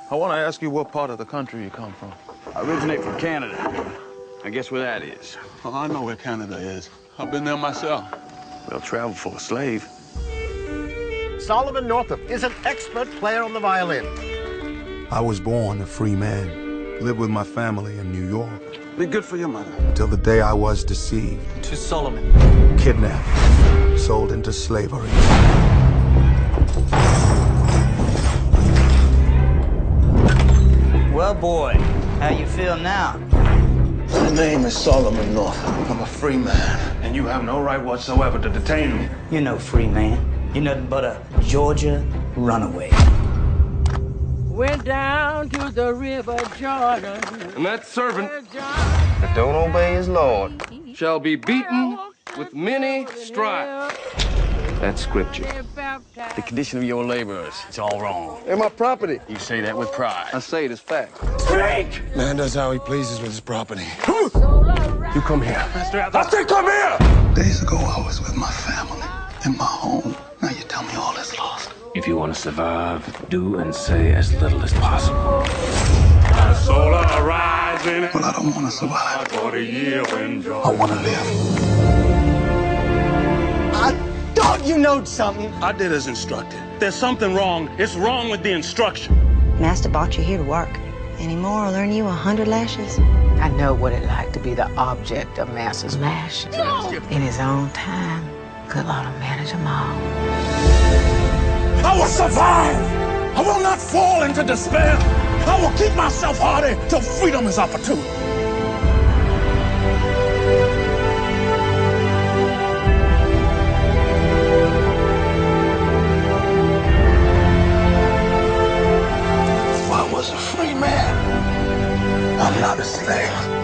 I want to ask you what part of the country you come from. I originate from Canada. I guess where that is. Oh, I know where Canada is. I've been there myself. Well, travel for a slave. Solomon Northup is an expert player on the violin. I was born a free man, lived with my family in New York. Be good for your mother. Until the day I was deceived. To Solomon. Kidnapped. Sold into slavery. Well, boy, how you feel now? My name is Solomon Northup. I'm a free man. And you have no right whatsoever to detain me. You're no free man. You're nothing but a Georgia runaway. Went down to the river Jordan. And that servant That don't obey his Lord shall be beaten with many stripes. That's scripture. The condition of your laborers, it's all wrong. and my property. You say that with pride. I say it as fact. Man does how he pleases with his property. You come here. I said come here! Days ago, I was with my family, in my home. Now you tell me all is lost. If you want to survive, do and say as little as possible. The solar rising Well, I don't want to survive. for the year when I want to live. I thought you knowed something. I did as instructed. There's something wrong. It's wrong with the instruction. Master brought you here to work. Any more will earn you 100 lashes. I know what it like to be the object of Master's lash. In his own time, good Lord will manage them all. I will survive. I will not fall into despair. I will keep myself hardy till freedom is opportune. If I was a free man, I'm not a slave.